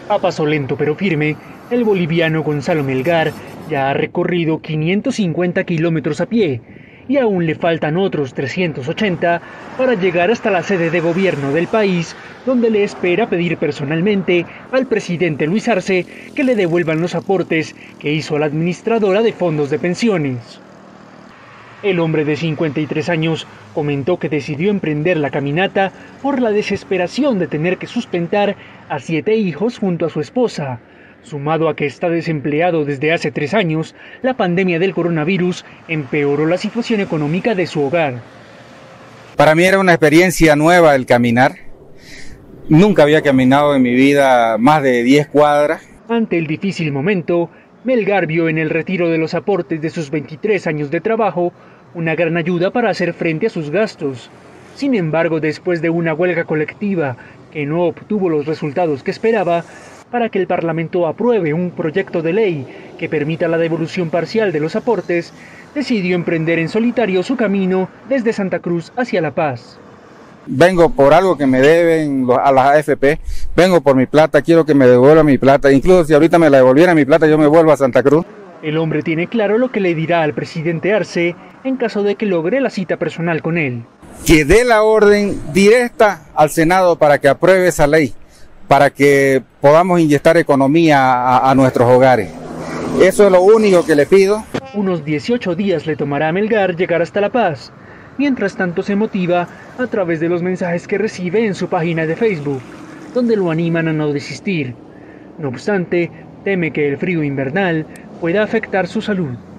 A paso lento pero firme, el boliviano Gonzalo Melgar ya ha recorrido 550 kilómetros a pie y aún le faltan otros 380 para llegar hasta la sede de gobierno del país, donde le espera pedir personalmente al presidente Luis Arce que le devuelvan los aportes que hizo la administradora de fondos de pensiones. El hombre de 53 años comentó que decidió emprender la caminata por la desesperación de tener que sustentar a 7 hijos junto a su esposa. Sumado a que está desempleado desde hace 3 años, la pandemia del coronavirus empeoró la situación económica de su hogar. Para mí era una experiencia nueva el caminar. Nunca había caminado en mi vida más de 10 cuadras. Ante el difícil momento, Melgar vio en el retiro de los aportes de sus 23 años de trabajo una gran ayuda para hacer frente a sus gastos. Sin embargo, después de una huelga colectiva que no obtuvo los resultados que esperaba, para que el Parlamento apruebe un proyecto de ley que permita la devolución parcial de los aportes, decidió emprender en solitario su camino desde Santa Cruz hacia La Paz. Vengo por algo que me deben a las AFP, vengo por mi plata, quiero que me devuelvan mi plata, incluso si ahorita me la devolvieran mi plata yo me vuelvo a Santa Cruz. El hombre tiene claro lo que le dirá al presidente Arce en caso de que logre la cita personal con él. Que dé la orden directa al Senado para que apruebe esa ley, para que podamos inyectar economía a nuestros hogares. Eso es lo único que le pido. Unos 18 días le tomará a Melgar llegar hasta La Paz. Mientras tanto se motiva a través de los mensajes que recibe en su página de Facebook, donde lo animan a no desistir. No obstante, teme que el frío invernal pueda afectar su salud.